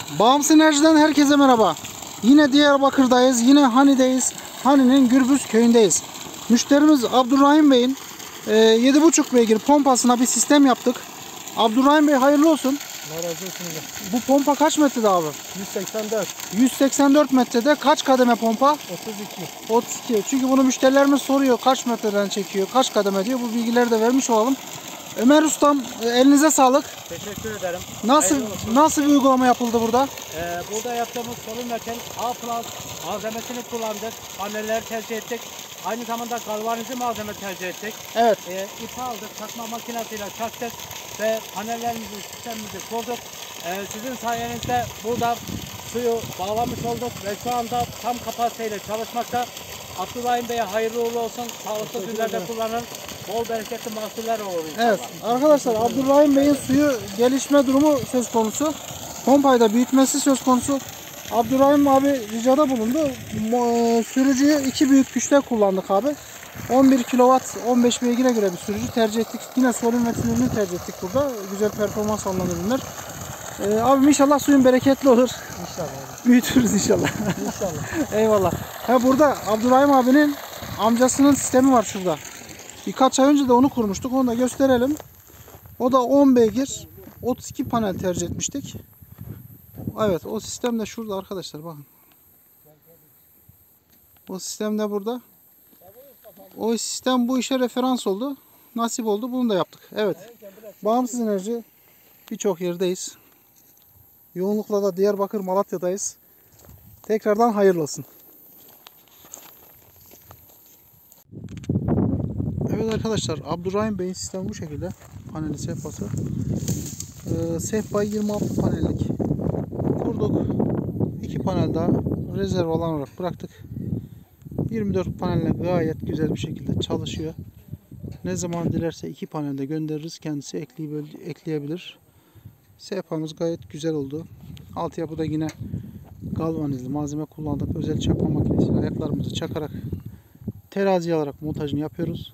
Bağımsız Enerji'den herkese merhaba. Yine Diyarbakır'dayız. Yine Hani'deyiz. Hani'nin Gürbüz köyündeyiz. Müşterimiz Abdurrahim Bey'in 7,5 beygir pompasına bir sistem yaptık. Abdurrahim Bey hayırlı olsun. Allah razı olsun. Bu pompa kaç metrede abi? 184. 184 metrede kaç kademe pompa? 32. 32. Çünkü bunu müşterilerimiz soruyor. Kaç metreden çekiyor? Kaç kademe diyor. Bu bilgileri de vermiş olalım. Ömer Ustam elinize sağlık. Teşekkür ederim. Nasıl bir uygulama yapıldı burada? Burada yaptığımız solun mekan A+ malzemesini kullandık. Panelleri tercih ettik. Aynı zamanda galvanize malzeme tercih ettik. Evet. İpi aldık, çakma makinesiyle çaktık ve panellerimizi, sistemimizi kurduk. Sizin sayenizde burada suyu bağlamış olduk ve şu anda tam kapasiteyle çalışmakta. Abdurrahim Bey'e hayırlı uğurlu olsun. Sağlıklı günlerde kullanın. Bol bereketli mahsuller olur inşallah. Evet arkadaşlar, Abdurrahim Bey'in suyu gelişme durumu söz konusu. Pompayı da büyütmesi söz konusu. Abdurrahim abi ricada bulundu. Sürücüyü 2 büyük güçte kullandık abi. 11 kW 15 beygire göre bir sürücü tercih ettik. Yine Solin ürününü tercih ettik burada. Güzel performans alınan ürünler. Abim inşallah suyun bereketli olur. İnşallah. Büyütürüz inşallah. İnşallah. Eyvallah. Burada Abdurrahim abinin amcasının sistemi var şurada. Birkaç ay önce de onu kurmuştuk. Onu da gösterelim. O da 10 beygir 32 panel tercih etmiştik. Evet, o sistem de şurada arkadaşlar, bakın. O sistem de burada. O sistem bu işe referans oldu. Nasip oldu. Bunu da yaptık. Evet. Bağımsız Enerji birçok yerdeyiz. Yoğunlukla da Diyarbakır, Malatya'dayız. Tekrardan hayırlı olsun. Evet arkadaşlar, Abdurrahim Bey'in sistemi bu şekilde. Paneli, sehpası. Sehpayı 26 panellik kurduk. 2 panel daha rezerv alan olarak bıraktık. 24 panelle gayet güzel bir şekilde çalışıyor. Ne zaman dilerse 2 panelde göndeririz. Kendisi ekleyebilir. Sehpamız gayet güzel oldu. Altyapıda yine galvanizli malzeme kullandık. Özel çakma makinesiyle ayaklarımızı çakarak terazi alarak montajını yapıyoruz.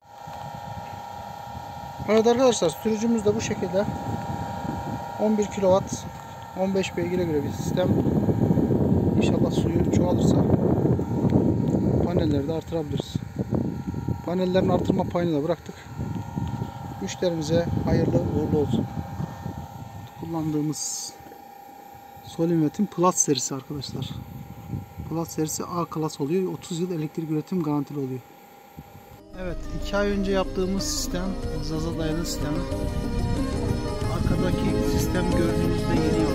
Evet arkadaşlar, sürücümüz de bu şekilde. 11 kW 15 beygire göre bir sistem. İnşallah suyu çoğalırsa panelleri de artırabiliriz. Panellerin artırma payını da bıraktık. Müşterimize hayırlı uğurlu olsun. Kullandığımız Solinvet'in Plus serisi arkadaşlar. Plus serisi A klas oluyor. 30 yıl elektrik üretim garantili oluyor. Evet, 2 ay önce yaptığımız sistem Zaza dayalı sistemi. Arkadaki sistem gördüğünüzde yeni